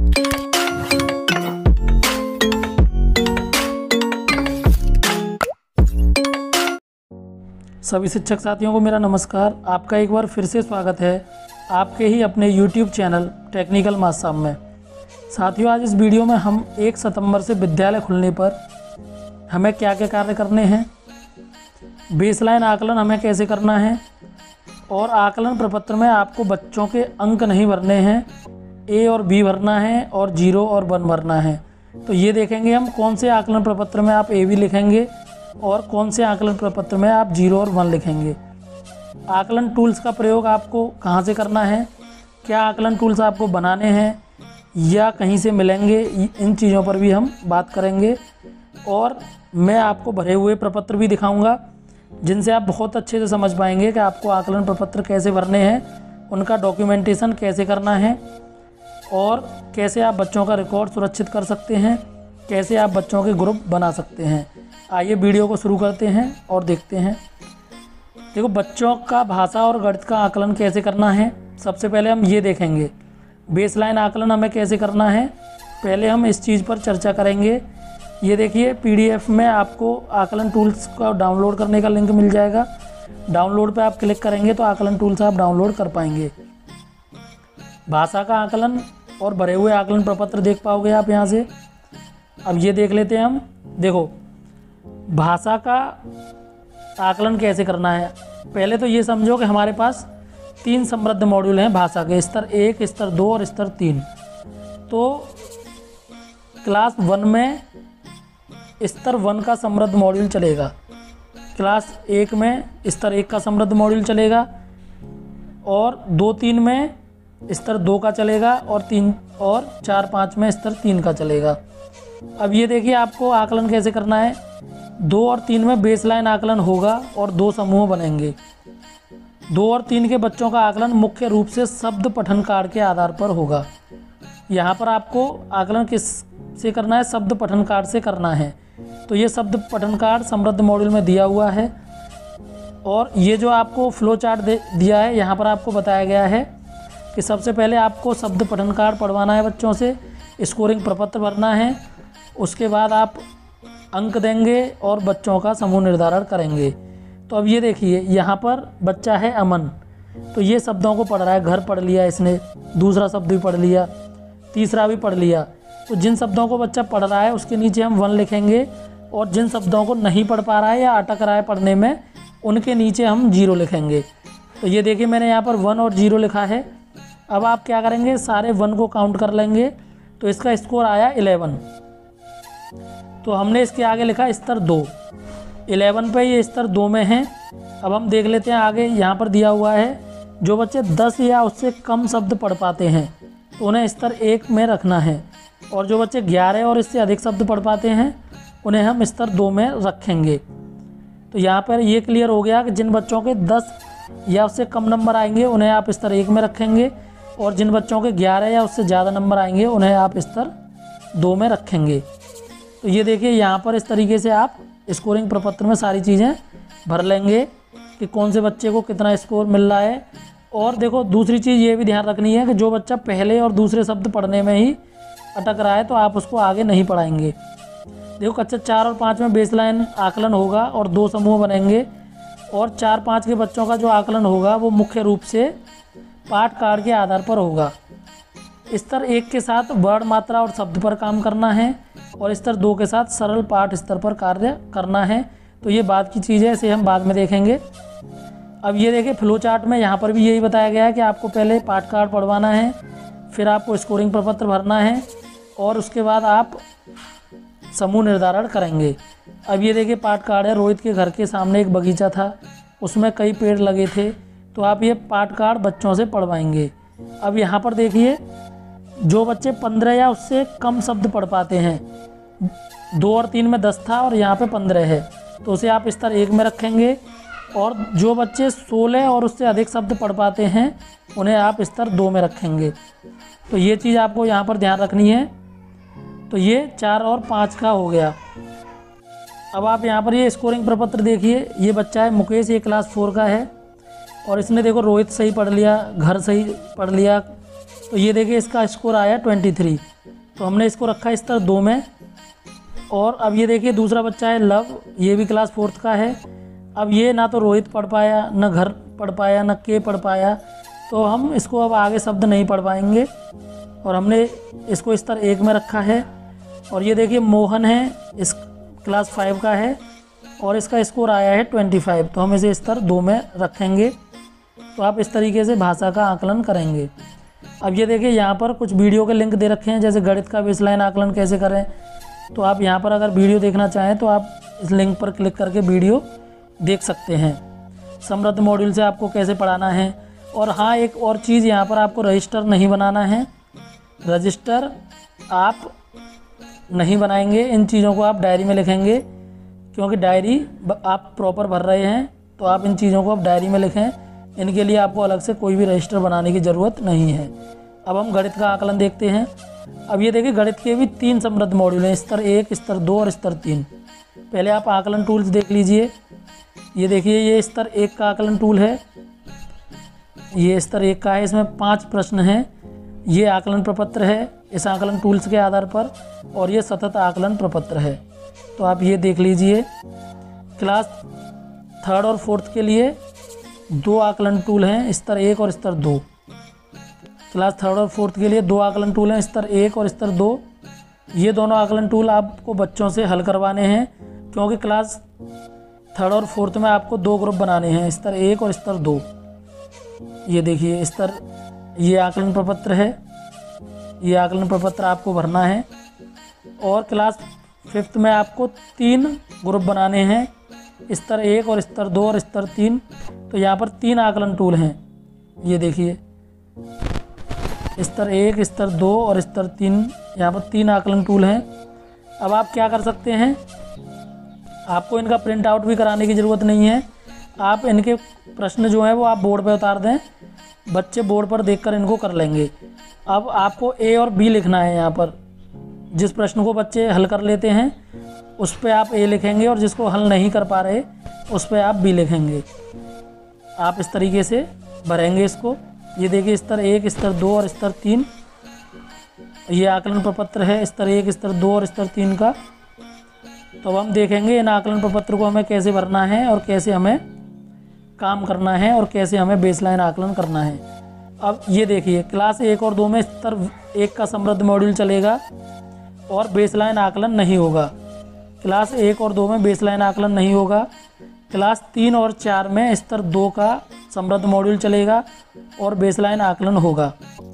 सभी शिक्षक साथियों को मेरा नमस्कार। आपका एक बार फिर से स्वागत है आपके ही अपने YouTube चैनल टेक्निकल मास साहब में। साथियों, आज इस वीडियो में हम 1 सितंबर से विद्यालय खुलने पर हमें क्या क्या कार्य करने हैं, बेसलाइन आकलन हमें कैसे करना है, और आकलन प्रपत्र में आपको बच्चों के अंक नहीं भरने हैं, A और B भरना है और 0 और 1 भरना है। तो ये देखेंगे हम कौन से आकलन प्रपत्र में आप A भी लिखेंगे और कौन से आकलन प्रपत्र में आप 0 और 1 लिखेंगे। आकलन टूल्स का प्रयोग आपको कहाँ से करना है, क्या आकलन टूल्स आपको बनाने हैं या कहीं से मिलेंगे, इन चीज़ों पर भी हम बात करेंगे। और मैं आपको भरे हुए प्रपत्र भी दिखाऊंगा जिनसे आप बहुत अच्छे से समझ पाएंगे कि आपको आकलन प्रपत्र कैसे भरने हैं, उनका डॉक्यूमेंटेशन कैसे करना है और कैसे आप बच्चों का रिकॉर्ड सुरक्षित कर सकते हैं, कैसे आप बच्चों के ग्रुप बना सकते हैं। आइए वीडियो को शुरू करते हैं और देखते हैं। देखो, बच्चों का भाषा और गणित का आकलन कैसे करना है, सबसे पहले हम ये देखेंगे। बेसलाइन आकलन हमें कैसे करना है, पहले हम इस चीज़ पर चर्चा करेंगे। ये देखिए, PDF में आपको आकलन टूल्स का डाउनलोड करने का लिंक मिल जाएगा। डाउनलोड पे आप क्लिक करेंगे तो आकलन टूल्स आप डाउनलोड कर पाएंगे। भाषा का आकलन और भरे हुए आकलन प्रपत्र देख पाओगे आप यहाँ से। अब ये देख लेते हैं हम। देखो, भाषा का आकलन कैसे करना है, पहले तो ये समझो कि हमारे पास 3 समृद्ध मॉड्यूल हैं भाषा के, स्तर 1, स्तर 2 और स्तर 3। तो क्लास 1 में स्तर 1 का समृद्ध मॉड्यूल चलेगा, क्लास 1 में स्तर 1 का समृद्ध मॉड्यूल चलेगा, और 2-3 में स्तर 2 का चलेगा, और 3 और 4-5 में स्तर 3 का चलेगा। अब ये देखिए, आपको आकलन कैसे करना है। 2 और 3 में बेसलाइन आकलन होगा और 2 समूह बनेंगे। 2 और 3 के बच्चों का आकलन मुख्य रूप से शब्द पठन कार्ड के आधार पर होगा। यहाँ पर आपको आकलन किस से करना है, शब्द पठन कार्ड से करना है। तो ये शब्द पठन कार्ड समृद्ध मॉड्यूल में दिया हुआ है, और ये जो आपको फ्लो चार्ट दिया है, यहाँ पर आपको बताया गया है कि सबसे पहले आपको शब्द पठन कार्ड पढ़वाना है बच्चों से, स्कोरिंग प्रपत्र भरना है, उसके बाद आप अंक देंगे और बच्चों का समूह निर्धारण करेंगे। तो अब ये देखिए, यहाँ पर बच्चा है अमन, तो ये शब्दों को पढ़ रहा है। घर पढ़ लिया इसने, दूसरा शब्द भी पढ़ लिया, तीसरा भी पढ़ लिया। तो जिन शब्दों को बच्चा पढ़ रहा है उसके नीचे हम 1 लिखेंगे, और जिन शब्दों को नहीं पढ़ पा रहा है या अटक रहा है पढ़ने में, उनके नीचे हम 0 लिखेंगे। तो ये देखिए, मैंने यहाँ पर 1 और 0 लिखा है। अब आप क्या करेंगे, सारे 1 को काउंट कर लेंगे, तो इसका स्कोर आया 11। तो हमने इसके आगे लिखा स्तर 2, 11 पे ये स्तर 2 में है। अब हम देख लेते हैं आगे, यहाँ पर दिया हुआ है जो बच्चे 10 या उससे कम शब्द पढ़ पाते हैं तो उन्हें स्तर 1 में रखना है, और जो बच्चे 11 और इससे अधिक शब्द पढ़ पाते हैं उन्हें हम स्तर 2 में रखेंगे। तो यहाँ पर ये क्लियर हो गया कि जिन बच्चों के 10 या उससे कम नंबर आएंगे उन्हें आप स्तर 1 में रखेंगे, और जिन बच्चों के 11 या उससे ज़्यादा नंबर आएंगे उन्हें आप स्तर 2 में रखेंगे। तो ये देखिए, यहाँ पर इस तरीके से आप स्कोरिंग प्रपत्र में सारी चीज़ें भर लेंगे कि कौन से बच्चे को कितना स्कोर मिल रहा है। और देखो, दूसरी चीज़ ये भी ध्यान रखनी है कि जो बच्चा पहले और दूसरे शब्द पढ़ने में ही अटक रहा है तो आप उसको आगे नहीं पढ़ाएंगे। देखो, कक्षा 4 और 5 में बेसलाइन आकलन होगा और 2 समूह बनेंगे, और 4-5 के बच्चों का जो आकलन होगा वो मुख्य रूप से पाठ कार्ड के आधार पर होगा। स्तर 1 के साथ वर्ण, मात्रा और शब्द पर काम करना है, और स्तर 2 के साथ सरल पाठ स्तर पर कार्य करना है। तो ये बाद की चीज़ है, इसे हम बाद में देखेंगे। अब ये देखिए, फ्लो चार्ट में यहाँ पर भी यही बताया गया है कि आपको पहले पाठ कार्ड पढ़वाना है, फिर आपको स्कोरिंग प्रपत्र भरना है, और उसके बाद आप समूह निर्धारण करेंगे। अब ये देखिए, पाठ कार्ड है। रोहित के घर के सामने एक बगीचा था, उसमें कई पेड़ लगे थे, तो आप ये पाठ कार्ड बच्चों से पढ़वाएंगे। अब यहाँ पर देखिए, जो बच्चे 15 या उससे कम शब्द पढ़ पाते हैं, 2 और 3 में 10 था और यहाँ पे 15 है, तो उसे आप स्तर 1 में रखेंगे, और जो बच्चे 16 और उससे अधिक शब्द पढ़ पाते हैं उन्हें आप स्तर 2 में रखेंगे। तो ये चीज़ आपको यहाँ पर ध्यान रखनी है। तो ये 4 और 5 का हो गया। अब आप यहाँ पर ये स्कोरिंग प्रपत्र देखिए, ये बच्चा है मुकेश, ये क्लास 4 का है, और इसने देखो रोहित सही पढ़ लिया, घर सही पढ़ लिया, तो ये देखिए इसका स्कोर आया 23। तो हमने इसको रखा स्तर 2 में। और अब ये देखिए दूसरा बच्चा है लव, ये भी क्लास 4th का है। अब ये ना तो रोहित पढ़ पाया, न घर पढ़ पाया, न के पढ़ पाया, तो हम इसको अब आगे शब्द नहीं पढ़ पाएंगे और हमने इसको स्तर 1 में रखा है। और ये देखिए मोहन है, इस क्लास 5 का है और इसका स्कोर आया है 25, तो हम इसे स्तर 2 में रखेंगे। तो आप इस तरीके से भाषा का आकलन करेंगे। अब ये देखिए यहाँ पर कुछ वीडियो के लिंक दे रखे हैं, जैसे गणित का बेसलाइन आकलन कैसे करें। तो आप यहाँ पर अगर वीडियो देखना चाहें तो आप इस लिंक पर क्लिक करके वीडियो देख सकते हैं। समृद्ध मॉड्यूल से आपको कैसे पढ़ाना है। और हाँ, एक और चीज़, यहाँ पर आपको रजिस्टर नहीं बनाना है। रजिस्टर आप नहीं बनाएंगे, इन चीज़ों को आप डायरी में लिखेंगे, क्योंकि डायरी आप प्रॉपर भर रहे हैं तो आप इन चीज़ों को आप डायरी में लिखें। इनके लिए आपको अलग से कोई भी रजिस्टर बनाने की ज़रूरत नहीं है। अब हम गणित का आकलन देखते हैं। अब ये देखिए गणित के भी 3 समृद्ध मॉड्यूल हैं, स्तर 1, स्तर 2 और स्तर 3। पहले आप आकलन टूल्स देख लीजिए। ये देखिए ये स्तर 1 का आकलन टूल है, ये स्तर 1 का है, इसमें 5 प्रश्न हैं। ये आकलन प्रपत्र है इस आकलन टूल्स के आधार पर, और ये सतत आकलन प्रपत्र है। तो आप ये देख लीजिए। क्लास 3rd और 4th के लिए 2 आकलन टूल हैं, स्तर 1 और स्तर 2। क्लास 3rd और 4th के लिए 2 आकलन टूल हैं, स्तर 1 और स्तर 2। ये दोनों आकलन टूल आपको बच्चों से हल करवाने हैं, क्योंकि क्लास 3rd और 4th में आपको 2 ग्रुप बनाने हैं, स्तर 1 और स्तर 2। ये देखिए ये आकलन प्रपत्र है, ये आकलन प्रपत्र आपको भरना है। और क्लास 5th में आपको 3 ग्रुप बनाने हैं, स्तर 1 और स्तर 2 और स्तर 3। तो यहाँ पर 3 आकलन टूल हैं। ये देखिए स्तर 1, स्तर 2 और स्तर 3, यहाँ पर 3 आकलन टूल हैं। अब आप क्या कर सकते हैं, आपको इनका प्रिंट आउट भी कराने की ज़रूरत नहीं है। आप इनके प्रश्न जो हैं वो आप बोर्ड पे उतार दें, बच्चे बोर्ड पर देखकर इनको कर लेंगे। अब आपको ए और बी लिखना है। यहाँ पर जिस प्रश्न को बच्चे हल कर लेते हैं उस पर आप ए लिखेंगे, और जिसको हल नहीं कर पा रहे उस पर आप बी लिखेंगे। आप इस तरीके से भरेंगे इसको। ये देखिए स्तर 1, स्तर 2 और स्तर 3, ये आकलन प्रपत्र है स्तर 1, स्तर 2 और स्तर 3 का। तो अब हम देखेंगे इन आकलन प्रपत्र को हमें कैसे भरना है और कैसे हमें काम करना है और कैसे हमें बेसलाइन आकलन करना है। अब ये देखिए क्लास 1 और 2 में स्तर 1 का समृद्ध मॉड्यूल चलेगा और बेसलाइन आकलन नहीं होगा। क्लास 1 और 2 में बेसलाइन आकलन नहीं होगा। क्लास 3 और 4 में स्तर 2 का समृद्ध मॉड्यूल चलेगा और बेसलाइन आकलन होगा।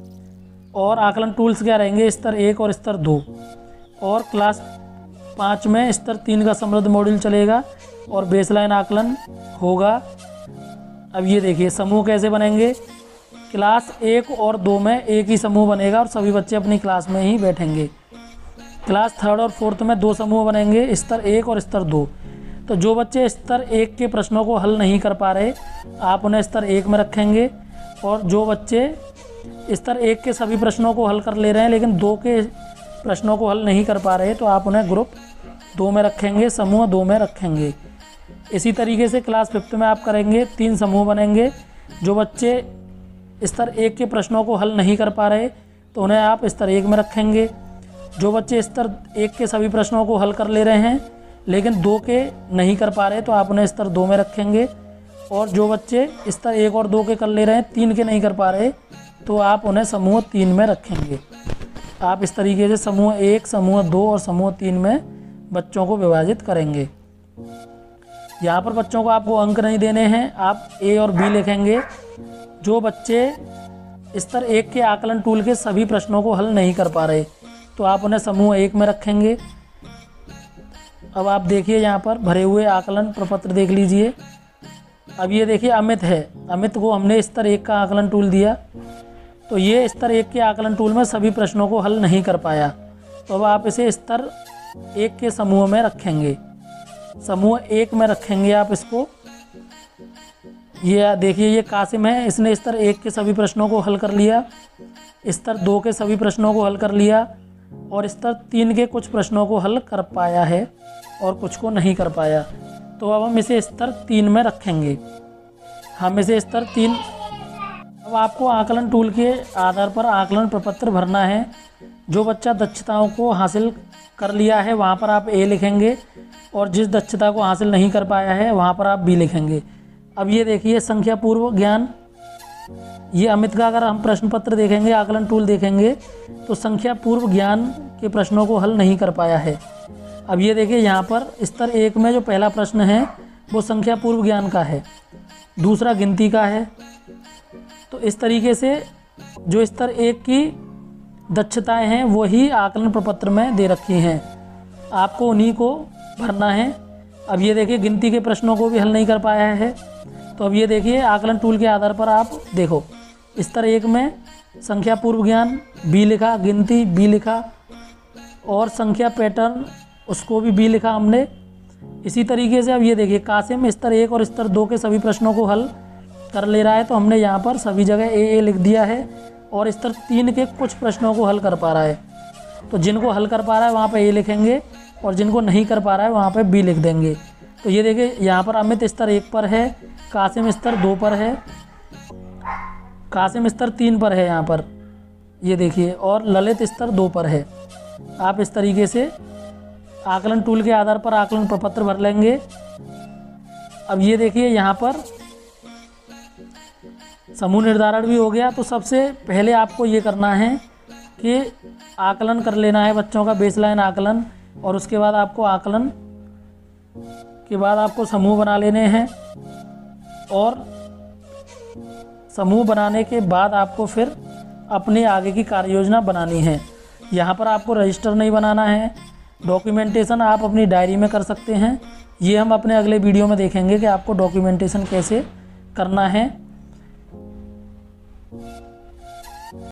और आकलन टूल्स क्या रहेंगे, स्तर 1 और स्तर 2। और क्लास 5 में स्तर 3 का समृद्ध मॉड्यूल चलेगा और बेसलाइन आकलन होगा। अब ये देखिए समूह कैसे बनेंगे। क्लास 1 और 2 में एक ही समूह बनेगा और सभी बच्चे अपनी क्लास में ही बैठेंगे। क्लास 3rd और 4th में 2 समूह बनेंगे, स्तर 1 और स्तर 2। तो जो बच्चे स्तर 1 के प्रश्नों को हल नहीं कर पा रहे आप उन्हें स्तर 1 में रखेंगे, और जो बच्चे स्तर 1 के सभी प्रश्नों को हल कर ले रहे हैं लेकिन 2 के प्रश्नों को हल नहीं कर पा रहे तो आप उन्हें ग्रुप 2 में रखेंगे, समूह 2 में रखेंगे। इसी तरीके से क्लास 5th में आप करेंगे, 3 समूह बनेंगे। जो बच्चे स्तर 1 के प्रश्नों को हल नहीं कर पा रहे तो उन्हें आप स्तर 1 में रखेंगे। जो बच्चे स्तर 1 के सभी प्रश्नों को हल कर ले रहे हैं लेकिन 2 के नहीं कर पा रहे तो आप उन्हें स्तर 2 में रखेंगे। और जो बच्चे स्तर 1 और 2 के कर ले रहे हैं, 3 के नहीं कर पा रहे तो आप उन्हें समूह 3 में रखेंगे। आप इस तरीके से समूह 1, समूह 2 और समूह 3 में बच्चों को विभाजित करेंगे। यहाँ पर बच्चों को आपको अंक नहीं देने हैं, आप ए और बी लिखेंगे। जो बच्चे स्तर 1 के आकलन टूल के सभी प्रश्नों को हल नहीं कर पा रहे तो आप उन्हें समूह 1 में रखेंगे। अब आप देखिए यहाँ पर भरे हुए आकलन प्रपत्र देख लीजिए। अब ये देखिए अमित है, अमित को हमने स्तर 1 का आकलन टूल दिया, तो ये स्तर 1 के आकलन टूल में सभी प्रश्नों को हल नहीं कर पाया, तो अब आप इसे स्तर 1 के समूह में रखेंगे, समूह 1 में रखेंगे आप इसको। ये देखिए ये कासिम है, इसने स्तर 1 के सभी प्रश्नों को हल कर लिया, स्तर 2 के सभी प्रश्नों को हल कर लिया और स्तर 3 के कुछ प्रश्नों को हल कर पाया है और कुछ को नहीं कर पाया। तो अब हम इसे स्तर 3 में रखेंगे। हम इसे स्तर 3, अब आपको आकलन टूल के आधार पर आकलन प्रपत्र भरना है। जो बच्चा दक्षताओं को हासिल कर लिया है वहाँ पर आप ए लिखेंगे और जिस दक्षता को हासिल नहीं कर पाया है वहाँ पर आप बी लिखेंगे। अब ये देखिए संख्या पूर्व ज्ञान, ये अमित का अगर हम प्रश्न पत्र देखेंगे, आकलन टूल देखेंगे तो संख्या पूर्व ज्ञान के प्रश्नों को हल नहीं कर पाया है। अब ये देखिए यहाँ पर स्तर 1 में जो पहला प्रश्न है वो संख्या पूर्व ज्ञान का है, दूसरा गिनती का है। तो इस तरीके से जो स्तर 1 की दक्षताएं हैं वही आकलन प्रपत्र में दे रखी हैं, आपको उन्हीं को भरना है। अब ये देखिए गिनती के प्रश्नों को भी हल नहीं कर पाया है। तो अब ये देखिए आकलन टूल के आधार पर आप देखो, स्तर 1 में संख्या पूर्व ज्ञान बी लिखा, गिनती बी लिखा और संख्या पैटर्न उसको भी बी लिखा हमने। इसी तरीके से अब ये देखिए कासिम स्तर 1 और स्तर 2 के सभी प्रश्नों को हल कर ले रहा है, तो हमने यहाँ पर सभी जगह ए लिख दिया है और स्तर 3 के कुछ प्रश्नों को हल कर पा रहा है। तो जिनको हल कर पा रहा है वहाँ पे ए लिखेंगे और जिनको नहीं कर पा रहा है वहाँ पे बी लिख देंगे। तो ये देखिए यहाँ पर अमित स्तर 1 पर है, कासिम स्तर 2 पर है, कासिम स्तर 3 पर है यहाँ पर ये देखिए, और ललित स्तर 2 पर है। आप इस तरीके से आकलन टूल के आधार पर आकलन प्रपत्र भर लेंगे। अब ये देखिए यहाँ पर समूह निर्धारण भी हो गया। तो सबसे पहले आपको ये करना है कि आकलन कर लेना है बच्चों का बेसलाइन आकलन, और उसके बाद आपको आकलन के बाद आपको समूह बना लेने हैं और समूह बनाने के बाद आपको फिर अपने आगे की कार्य योजना बनानी है। यहाँ पर आपको रजिस्टर नहीं बनाना है, डॉक्यूमेंटेशन आप अपनी डायरी में कर सकते हैं। ये हम अपने अगले वीडियो में देखेंगे कि आपको डॉक्यूमेंटेशन कैसे करना है।